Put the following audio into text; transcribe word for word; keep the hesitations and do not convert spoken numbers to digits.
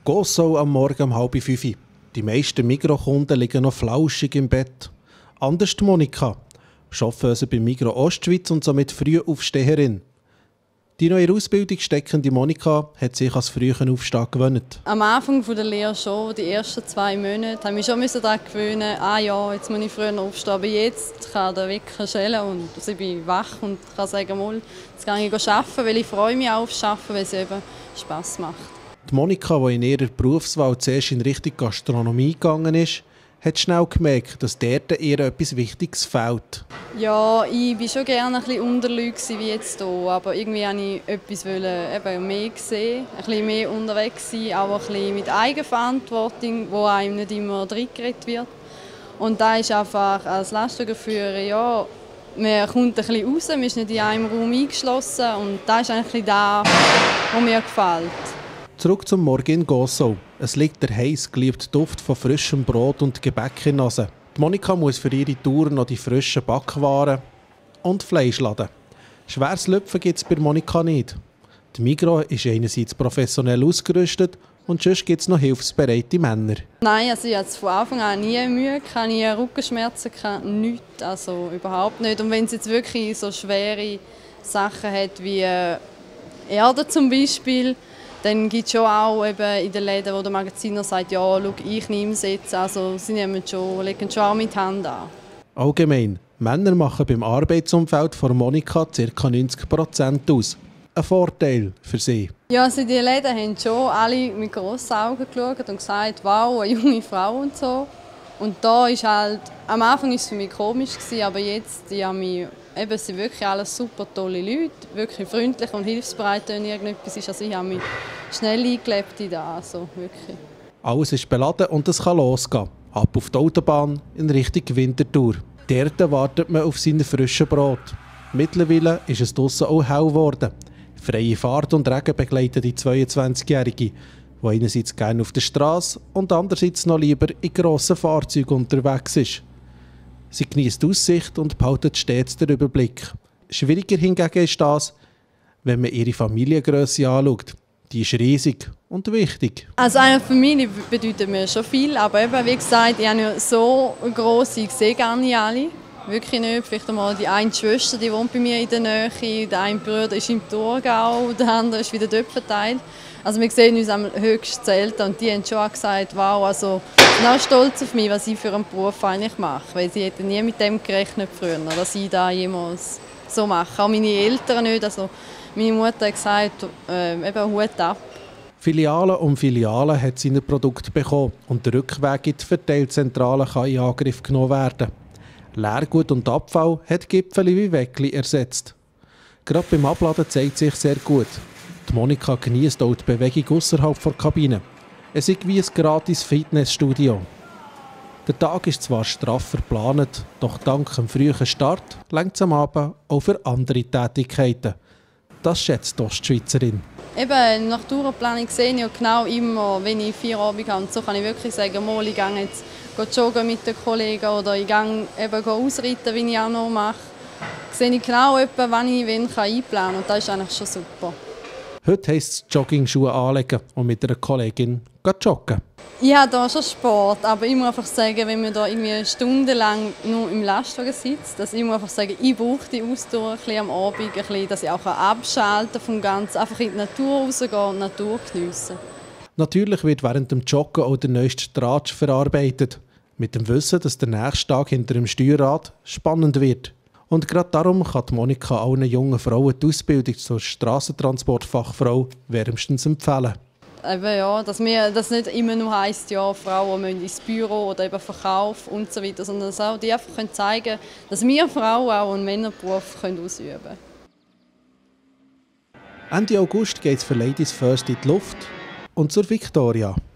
Gossau am Morgen um halb fünf. Die meisten Migros-Kunden liegen noch flauschig im Bett. Anders die Monika, Chauffeuse bei Migros Ostschweiz und somit Frühaufsteherin. Die noch in der Ausbildung steckende Monika hat sich als frühen Aufstehen gewöhnt. Am Anfang der Lehre schon, die ersten zwei Monate, habe ich mich schon daran gewöhnen, ah ja, jetzt muss ich früher aufstehen. Aber jetzt kann der Wecker schellen und ich bin wach und kann sagen, mal, jetzt gehe ich arbeiten, weil ich freue mich auch aufs Arbeiten, weil es eben Spass macht. Die Monika, die in ihrer Berufswahl zuerst in Richtung Gastronomie gegangen ist, hat schnell gemerkt, dass dort ihr etwas Wichtiges fehlt. Ja, ich war schon gerne ein bisschen unter Leuten wie jetzt hier, aber irgendwie wollte ich etwas eben mehr sehen, ein bisschen mehr unterwegs sein, aber ein bisschen mit Eigenverantwortung, wo einem nicht immer reingeredet wird. Und da ist einfach als Lastwagenführer, ja, man kommt ein bisschen raus, man ist nicht in einem Raum eingeschlossen und das ist eigentlich das, was mir gefällt. Zurück zum Morgen in Gossau. Es liegt der heiß geliebte Duft von frischem Brot und Gebäck in der Nase. Die Monika muss für ihre Tour noch die frischen Backwaren und Fleisch laden. Schweres Lüpfen gibt es bei Monika nicht. Die Migros ist einerseits professionell ausgerüstet und sonst gibt es noch hilfsbereite Männer. Nein, also ich hatte von Anfang an nie Mühe, nie Rückenschmerzen, nichts, also überhaupt nicht. Und wenn es jetzt wirklich so schwere Sachen hat wie Erde zum Beispiel, dann gibt es schon auch eben in den Läden, wo der Magaziner sagt, ja, schau, ich nehme es jetzt. Also sie nehmen schon, legen schon auch mit Hand an. Allgemein, Männer machen beim Arbeitsumfeld von Monika ca. neunzig Prozent aus. Ein Vorteil für sie. Ja, also die Läden haben schon alle mit grossen Augen geschaut und gesagt, wow, eine junge Frau und so. Und da ist halt, am Anfang war es für mich komisch, aber jetzt, die haben mich, eben, es sind wirklich alles super tolle Leute, wirklich freundlich und hilfsbereit, wenn irgendetwas ist. Also ich habe mich schnell eingelebt in das, also wirklich. Alles ist beladen und es kann losgehen. Ab auf die Autobahn in Richtung Winterthur. Dort wartet man auf sein frisches Brot. Mittlerweile ist es draussen auch hell geworden. Freie Fahrt und Regen begleiten die zweiundzwanzigjährige, die einerseits gerne auf der Straße und andererseits noch lieber in grossen Fahrzeugen unterwegs ist. Sie genießt die Aussicht und behaltet stets den Überblick. Schwieriger hingegen ist das, wenn man ihre Familiengrösse anschaut. Die ist riesig und wichtig. Also eine Familie bedeutet mir schon viel, aber eben, wie gesagt, ich habe ja so gross, ich sehe gar nicht alle. Wirklich nicht. Vielleicht einmal die eine Schwester, die wohnt bei mir in der Nähe, der eine Bruder ist im Thurgau, der andere ist wieder dort verteilt. Also wir sehen uns am höchsten selten und die haben schon auch gesagt, wow, also ich bin auch stolz auf mich, was ich für einen Beruf eigentlich mache. Weil sie hätten nie mit dem gerechnet früher, dass ich das jemals so mache. Auch meine Eltern nicht. Also meine Mutter hat gesagt, äh, eben Hut ab. Filialen um Filialen hat sie ein Produkt bekommen und der Rückweg in die Verteilzentrale kann in Angriff genommen werden. Leergut und Abfall hat Gipfeli wie Weckli ersetzt. Gerade beim Abladen zeigt sich sehr gut. Die Monika genießt auch die Bewegung außerhalb der Kabine. Es ist wie ein gratis Fitnessstudio. Der Tag ist zwar straff verplant, doch dank dem frühen Start reicht es am Abend auch für andere Tätigkeiten. Das schätzt die Ostschweizerin. Eben, nach Tourenplanung sehe ich ja genau immer, wenn ich vier Abende habe. Und so kann ich wirklich sagen, mal, ich gehe jetzt joggen mit den Kollegen oder ich gehe eben ausreiten, wie ich auch noch mache. Sehe ich genau, wann ich wen einplanen kann. Und das ist eigentlich schon super. Heute heisst es Jogging-Schuhe anlegen und mit einer Kollegin joggen. Ich habe hier schon Sport, aber ich muss einfach sagen, wenn man da irgendwie stundenlang nur im Lastwagen sitzt, dass ich muss einfach sagen, ich brauche die Ausdauer ein bisschen am Abend, ein bisschen, dass ich auch abschalten vom Ganzen, einfach in die Natur rausgehen und die Natur geniessen. Natürlich wird während dem Joggen auch der neueste Tratsch verarbeitet. Mit dem Wissen, dass der nächste Tag hinter dem Steuerrad spannend wird. Und gerade darum kann die Monika allen jungen Frauen die Ausbildung zur Strassentransportfachfrau wärmstens empfehlen. Eben ja, dass wir, das nicht immer nur heisst, ja, Frauen müssen ins Büro oder eben Verkauf und so weiter, sondern dass auch die einfach können zeigen, dass wir Frauen auch einen Männerberuf können ausüben können. Ende August geht es für Ladies First in die Luft und zur Victoria.